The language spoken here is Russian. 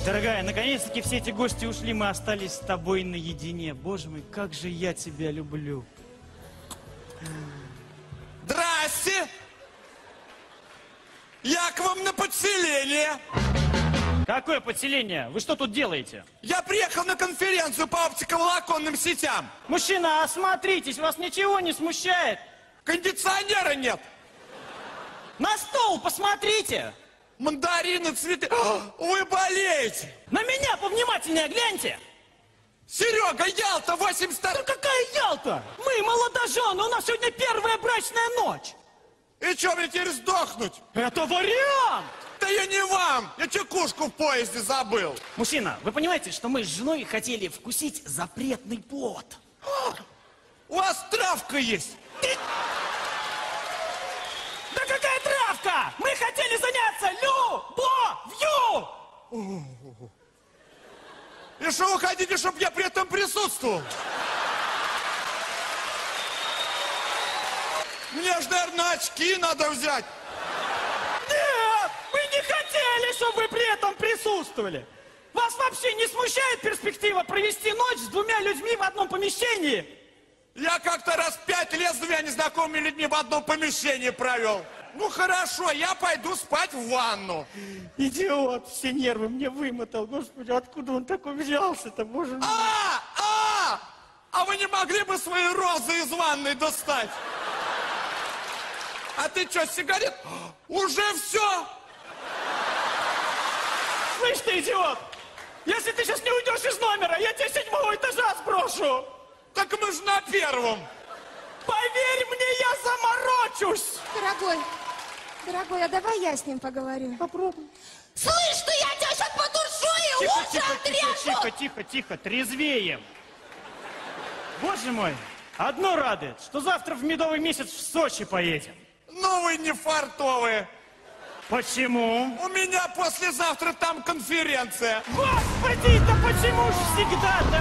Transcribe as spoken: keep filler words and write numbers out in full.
Дорогая, наконец-таки все эти гости ушли, мы остались с тобой наедине. Боже мой, как же я тебя люблю. Здрасте! Я к вам на подселение. Какое подселение? Вы что тут делаете? Я приехал на конференцию по оптиковолоконным сетям. Мужчина, осмотритесь, вас ничего не смущает? Кондиционера нет. На стол посмотрите. Мандарины, цветы. Вы болеете. На меня повнимательнее гляньте. Серега, Ялта, восемьдесят... Да какая Ялта? Мы молодожены, у нас сегодня первая брачная ночь. И что, мне теперь сдохнуть? Это вариант. Да я не вам, я чекушку в поезде забыл. Мужчина, вы понимаете, что мы с женой хотели вкусить запретный плод? У вас травка есть. Ты... Да какая травка? Мы хотели заняться любовью! И что вы хотите, чтобы я при этом присутствовал? Мне же, наверное, очки надо взять. Нет, мы не хотели, чтобы вы при этом присутствовали. Вас вообще не смущает перспектива провести ночь с двумя людьми в одном помещении? Я как-то раз пять лет с двумя незнакомыми людьми в одном помещении провел. Ну хорошо, я пойду спать в ванну. Идиот, все нервы мне вымотал. Господи, откуда он такой взялся-то, боже мой. А, а, а вы не могли бы свои розы из ванной достать? А ты что, сигарет? Уже все? Слышь ты, идиот, если ты сейчас не уйдешь из номера, я тебя с седьмого этажа сброшу. Так мы же на первом. Поверь мне, я заморочусь. Дорогой, дорогой, а давай я с ним поговорю. Попробуй. Слышь, ты, я тебя сейчас подушу и Тихо, уши тихо, отрежу. тихо, тихо, тихо, тихо, трезвеем. Боже мой, одно радует, что завтра в медовый месяц в Сочи поедем. Ну вы не фартовые. Почему? У меня послезавтра там конференция. Господи, да почему же всегда